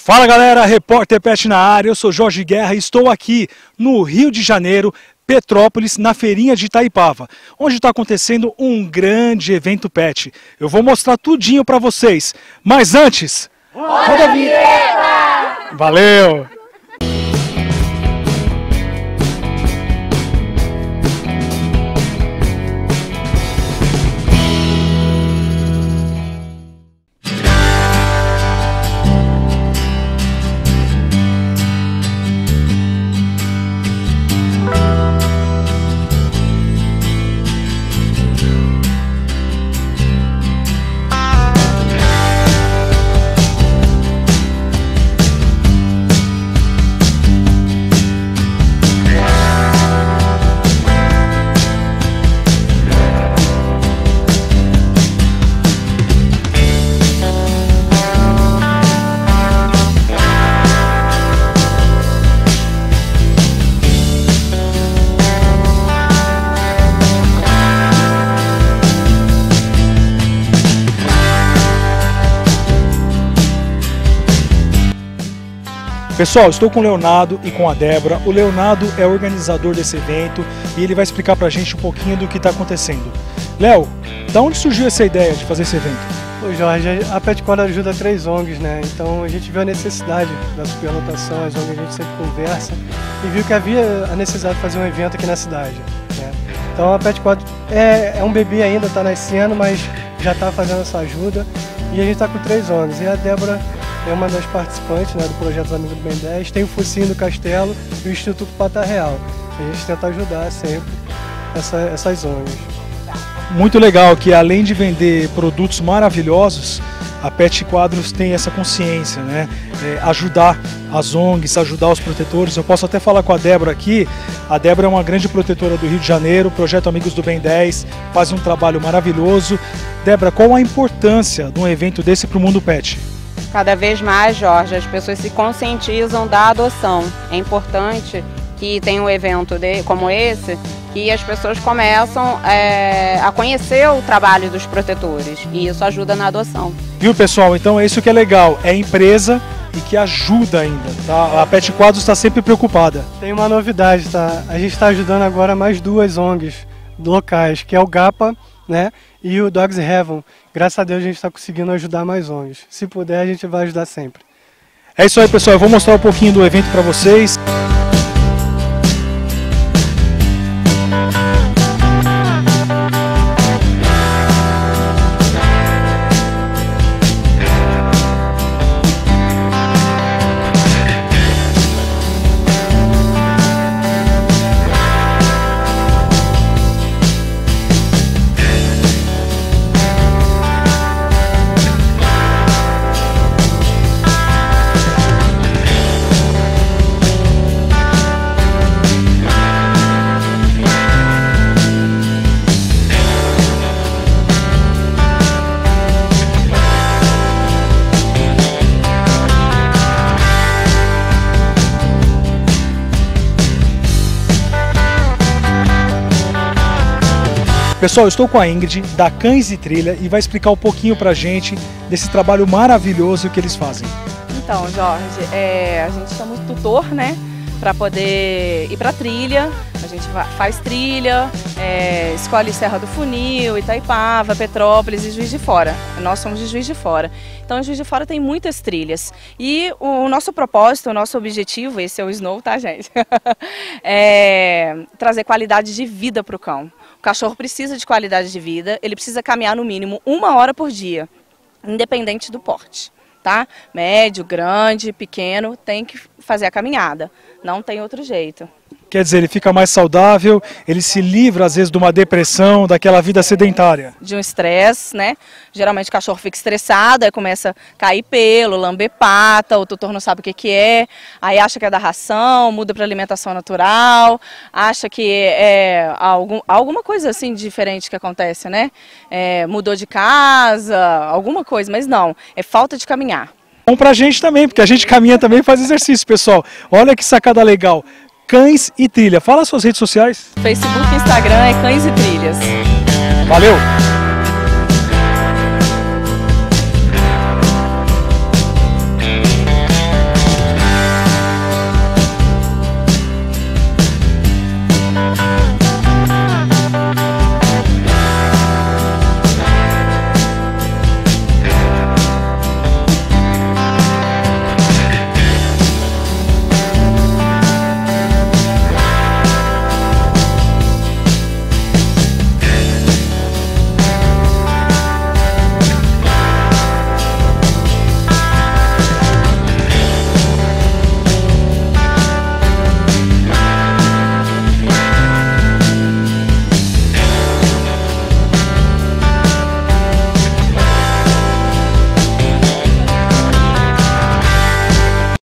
Fala galera, Repórter Pet na área, eu sou Jorge Guerra e estou aqui no Rio de Janeiro, Petrópolis, na feirinha de Itaipava, onde está acontecendo um grande evento pet. Eu vou mostrar tudinho para vocês, mas antes... Roda a vinheta! Valeu! Pessoal, estou com o Leonardo e com a Débora. O Leonardo é o organizador desse evento e ele vai explicar pra gente um pouquinho do que está acontecendo. Léo, da onde surgiu essa ideia de fazer esse evento? Oi Jorge, a Petquad ajuda 3 ONGs, né? Então a gente viu a necessidade da superlotação, as ONGs a gente sempre conversa e viu que havia a necessidade de fazer um evento aqui na cidade, né? Então a Petquad é um bebê ainda, está nascendo, mas já está fazendo essa ajuda e a gente está com 3 ONGs. E a Débora é uma das participantes, né, do projeto dos Amigos do Bem 10, tem o Focinho do Castelo e o Instituto Pata Real. A gente tenta ajudar sempre essas ONGs. Muito legal que além de vender produtos maravilhosos, a Pet Quadros tem essa consciência, né? Ajudar as ONGs, ajudar os protetores. Eu posso até falar com a Débora aqui. A Débora é uma grande protetora do Rio de Janeiro, o projeto Amigos do Bem 10 faz um trabalho maravilhoso. Débora, qual a importância de um evento desse para o mundo pet? Cada vez mais, Jorge, as pessoas se conscientizam da adoção. É importante que tenha um evento como esse, que as pessoas começam a conhecer o trabalho dos protetores e isso ajuda na adoção. Viu, pessoal? Então é isso que é legal, é empresa e que ajuda ainda, tá? A Pet Quadros está sempre preocupada. Tem uma novidade, tá? A gente está ajudando agora mais 2 ONGs locais, que é o GAPA, né, e o Dogs Heaven. Graças a Deus a gente está conseguindo ajudar mais ONGs. Se puder, a gente vai ajudar sempre. É isso aí, pessoal. Eu vou mostrar um pouquinho do evento para vocês. Pessoal, eu estou com a Ingrid, da Cães e Trilha, e vai explicar um pouquinho pra gente desse trabalho maravilhoso que eles fazem. Então, Jorge, a gente chama o tutor, né, para poder ir pra trilha. A gente faz trilha, escolhe Serra do Funil, Itaipava, Petrópolis e Juiz de Fora. Nós somos de Juiz de Fora. Então, em Juiz de Fora tem muitas trilhas. E o nosso propósito, o nosso objetivo, esse é o Snow, tá, gente? É trazer qualidade de vida para o cão. O cachorro precisa de qualidade de vida, ele precisa caminhar no mínimo 1 hora por dia, independente do porte, tá? Médio, grande, pequeno, tem que fazer a caminhada, não tem outro jeito. Quer dizer, ele fica mais saudável, ele se livra às vezes de uma depressão, daquela vida sedentária. De um estresse, né? Geralmente o cachorro fica estressado, aí começa a cair pelo, lamber pata, o tutor não sabe o que é, aí acha que é da ração, muda para alimentação natural, acha que é alguma coisa assim diferente que acontece, né? Mudou de casa, alguma coisa, mas não, é falta de caminhar. Bom pra gente também, porque a gente caminha também e faz exercício, pessoal. Olha que sacada legal. Cães e Trilha. Fala as suas redes sociais. Facebook e Instagram é Cães e Trilhas. Valeu!